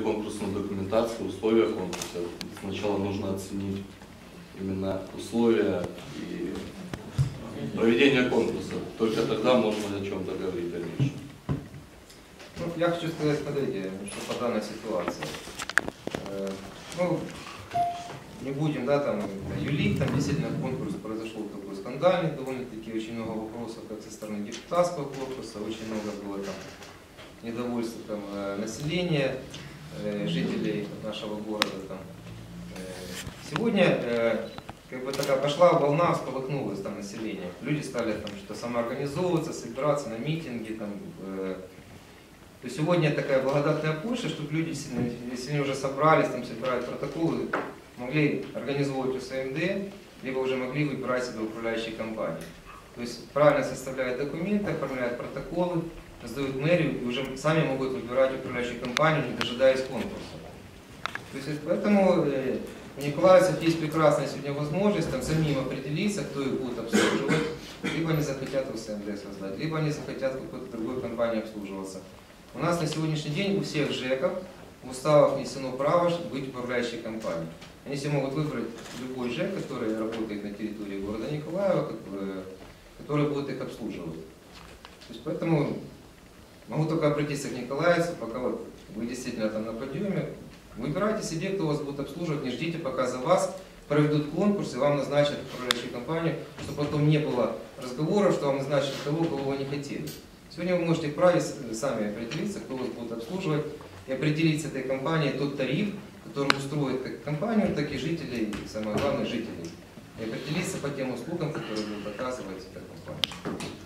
конкурсную документацию, условия конкурса. Сначала нужно оценить именно условия и проведение конкурса. Только тогда можно о чем-то говорить дальше. Ну, я хочу сказать, смотрите, что по данной ситуации. Ну, не будем, да, там, юлить, там действительно конкурс произошел такой скандальный, довольно-таки очень много вопросов как со стороны депутатского корпуса, очень много было там недовольства там, населения, жителей нашего города. Там. Сегодня как бы такая пошла волна, всколыхнулось там население. Люди стали там что-то самоорганизовываться, собираться на митинги. Там, то сегодня такая благодатная почва, чтобы люди, если они уже собрались, там, собирают протоколы, могли организовывать УСМД, либо уже могли выбирать себе управляющие компании. То есть правильно составляют документы, оформляют протоколы, сдают мэрию и уже сами могут выбирать управляющую компанию, не дожидаясь конкурса. То есть, поэтому у николаевцев есть прекрасная сегодня возможность там, самим определиться, кто их будет обслуживать. Либо они захотят УСМД создать, либо они захотят какой-то другой компании обслуживаться. У нас на сегодняшний день у всех ЖЭКов в уставах внесено право быть управляющей компанией. Они себе могут выбрать любой ЖЭК, который работает на территории города Николаева, который будет их обслуживать. То есть, поэтому могу только обратиться к николаевцам, пока вот вы действительно там на подъеме, выбирайте себе, кто вас будет обслуживать, не ждите, пока за вас проведут конкурс и вам назначат управляющую компанию, чтобы потом не было разговоров, что вам назначат того, кого вы не хотели. Сегодня вы можете вправе сами определиться, кто вас будет обслуживать, и определить с этой компанией тот тариф, который устроит как компанию, так и жителей, и самое главное жителей. И определиться по тем услугам, которые будет оказывать эта компания.